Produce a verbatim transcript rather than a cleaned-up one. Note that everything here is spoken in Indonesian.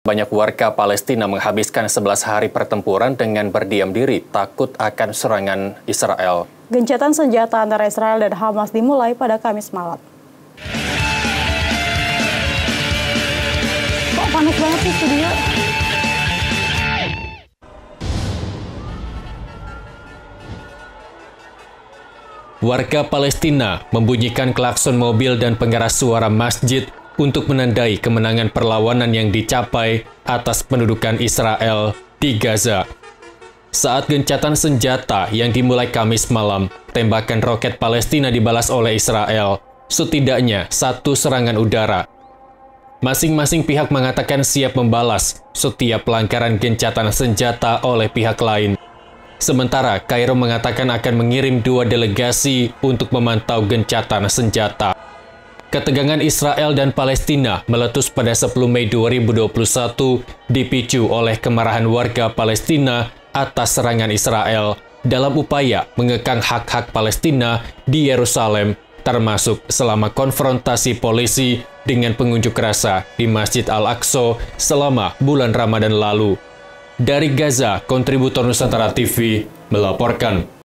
Banyak warga Palestina menghabiskan sebelas hari pertempuran dengan berdiam diri, takut akan serangan Israel. Gencatan senjata antara Israel dan Hamas dimulai pada Kamis malam. Kok panas banget sih studio? Warga Palestina membunyikan klakson mobil dan pengeras suara masjid untuk menandai kemenangan perlawanan yang dicapai atas pendudukan Israel di Gaza. Saat gencatan senjata yang dimulai Kamis malam, tembakan roket Palestina dibalas oleh Israel, setidaknya satu serangan udara. Masing-masing pihak mengatakan siap membalas setiap pelanggaran gencatan senjata oleh pihak lain. Sementara Kairo mengatakan akan mengirim dua delegasi untuk memantau gencatan senjata. Ketegangan Israel dan Palestina meletus pada sepuluh Mei dua ribu dua puluh satu dipicu oleh kemarahan warga Palestina atas serangan Israel dalam upaya mengekang hak-hak Palestina di Yerusalem, termasuk selama konfrontasi polisi dengan pengunjuk rasa di Masjid Al-Aqsa selama bulan Ramadan lalu. Dari Gaza, kontributor Nusantara T V melaporkan.